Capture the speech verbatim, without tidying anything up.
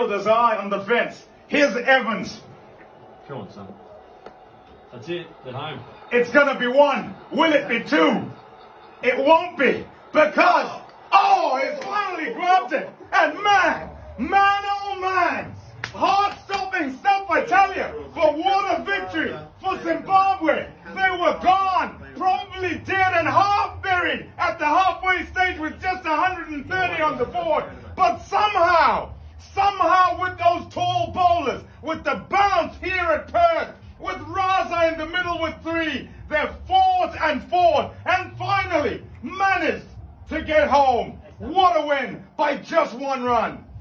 fielder's eye on the fence. Here's Evans. Come on, son. That's it. They're home. It's going to be one. Will it be two? It won't be. Because, oh, he's finally grabbed it. And man, man, oh man. Heart-stopping stuff, I tell you. But what a victory for Zimbabwe. They were gone. Probably dead and half buried at the halfway stage with just one hundred thirty on the board. But somehow, somehow with those tall bowlers, with the bounce here at Perth, with Raza in the middle with three, they fought and fought and finally managed to get home. What a win by just one run.